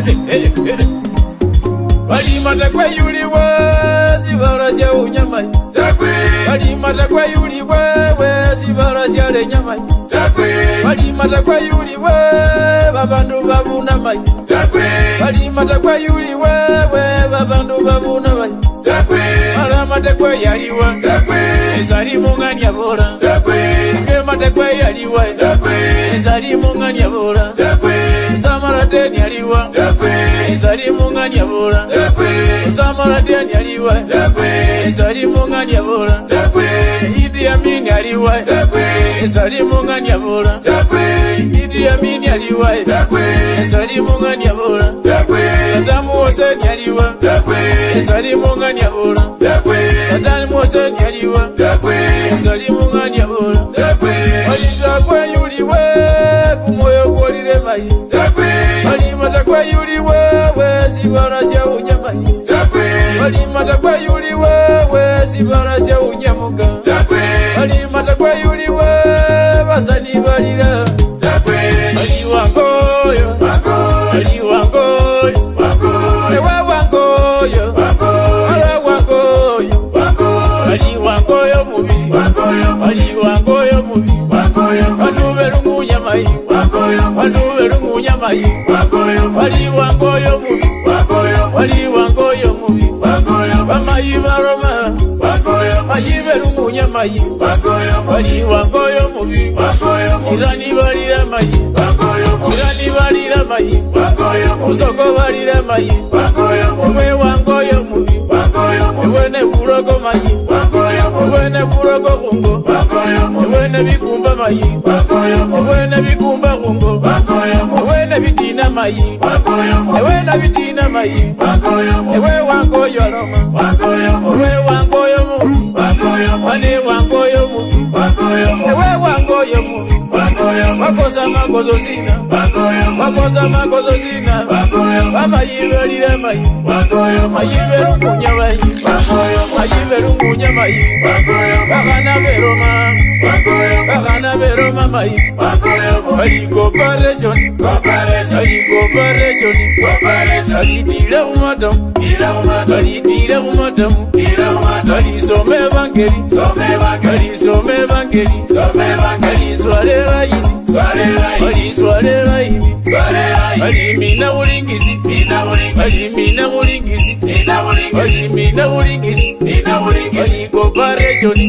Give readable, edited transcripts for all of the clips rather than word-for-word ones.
Bali matakwe yuli wezi barasya unyamai takwe. Bali matakwe yuli wezi barasya le nyamai takwe. Bali matakwe yuli babandu babuna mai takwe. Bali matakwe yuli babandu babuna mai takwe. Mala matakwe yaliwa takwe. Isari munganya bora takwe. Nge matakwe yaliwa takwe. Isari munganya bora takwe. Samara teni yaliwa takwe. Isari munganya bora takwe. Samara teni yaliwa takwe. Isari munganya bora takwe. Idi Amin yaliwa takwe. Isari munganya bora takwe. Idi Amin yaliwa takwe. Isari munganya bora takwe. Saddam Hussein yaliwa takwe. Isari munganya bora takwe. Saddam Hussein yaliwa takwe. Isari munganya bora takwe. Alitakwe yuliwe kumoyo kolire mai takwe. Alimatakwe yuliwe sibarasya unyamai takwe. Alimatakwe yuliwe sibarasya unyamuga takwe. Alimatakwe yuliwe basani balira takwe. Aliwangoyo aliwangoyo ewa wangoyo ala wangoyo aliwangoyo mubi aliwangoyo mubi wanubera umunyamai wanubera umunyamai aliwangoyo mubi aliwangoyo mubi bamayi baroma ayibera umunyamai aliwangoyo mubi irani balira mai irani balira mai usoko balira mai ewe wangoyo mubi ewe ne burogo mai ewe ne burogo kungo ewe ne bikumba mai ewe ne bikumba kungo ewe ne bitina mai ewe ne bitina mai ewe wangoyo roma ewe wangoyo mubi wane wangoyo mubi ewe wangoyo mubi wakosa makozo sina wakosa makozo sina bamayibelire mai mayibelu munyamai mayibelu munyamai bakana beroma bakana beroma mai ali cooperation ali tira umatam ali tira umatam ali some evangeli ali some evangeli ali swale raini ali swale raini ali mina ulingisi ali mina ulingisi ali mina ulingisi ali cooperation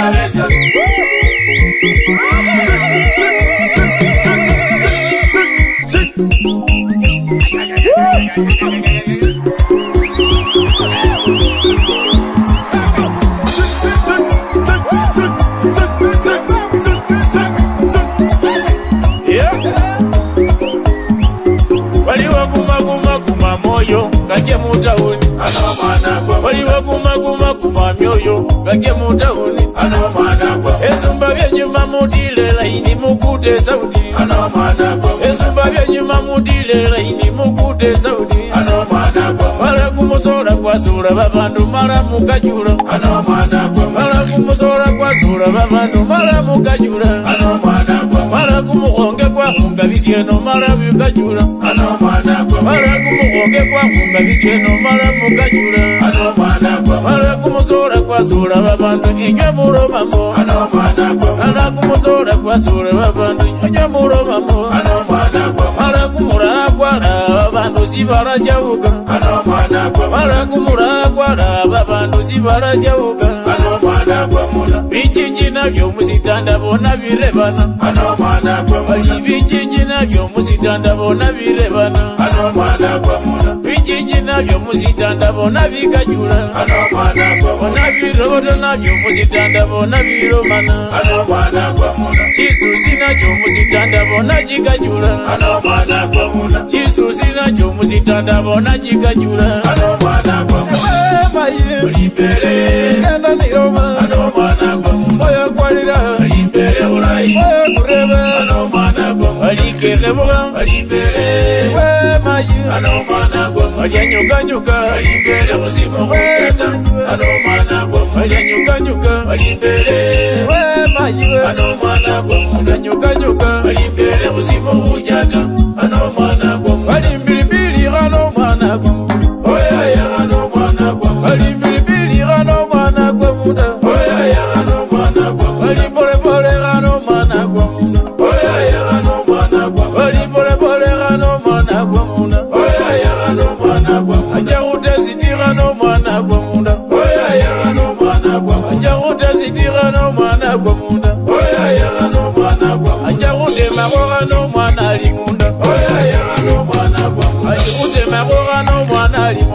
moyo kage mutauni anomana kwa waliwa kuma myoyo kage mutauni anomana kwa esumba bya nyuma mudile laini mukute sauti anomana kwa esumba bya nyuma mudile laini mukute sauti anomana kwa mara kumusora kwa sura babandu mara mukajura anomana kwa mara kumusora kwa sura babandu mara mukajura anomana kwa mara kumuhonge kwa hunga bisyeno mara bikajura anomana kwa mara kumuhonge kwa hunga bisyeno mara mukajura anomana kwa mara kumusora kwa sura babandu inyo muromamo anomana kwa mara kumusora kwa sura babandu inyo muromamo anomana kwa mara kumura kwa babandu sibarasya uga anomana kwa mara kumura kwa babandu sibarasya uga anomana kwa muna bichinji nabyo musitanda bona birebana anomana kwa muna bichinji nabyo musitanda bona birebana anomana kwa muna bichinji nabyo musitanda bona bikajura anomana kwa muna birobodo nabyo musitanda bona biromana anomana kwa muna chisusi nabyo musitanda bona jikajura anomana kwa muna chisusi nabyo musitanda bona jikajura anomana kwa muna maye libere enda niroma anomana kwa muna moyo kwalira libere ulai moyo kureba anomana kwa muna alikekeboga libere we maye anomana kwa muna alianyuka libere usimo kweta anomana kwa muna alianyuka libere we maye anomana kwa muna nyuka libere usimo ujata anomana kwa muna alimbiribiri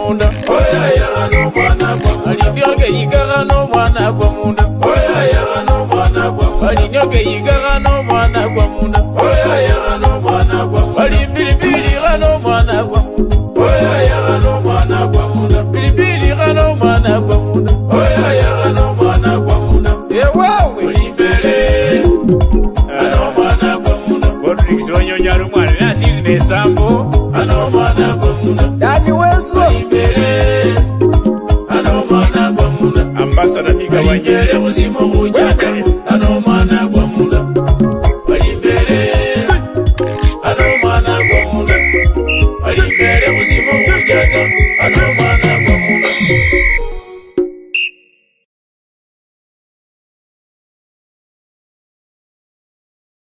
munda oyaya ano mwana gwa alinyoge yigaga no mwana gwa munda oyaya ano mwana gwa alinyoge yigaga no mwana gwa munda oyaya ano mwana gwa alimbilibili ano mwana gwa oyaya ano mwana gwa munda bilibili ano mwana gwa munda oyaya ano mwana gwa munda ewawe ulimbele ano mwana gwa munda Rodriguez wanyonyaru mwana nasiri nesambo ano mwana gwa munda Dani Wesu ulimbele ano mwana gwa munda ambassador Miga wanyere muzimu ujaka ano mwana gwa munda ulimbele ano mwana gwa munda ulimbele muzimu ujaka ano mwana gwa munda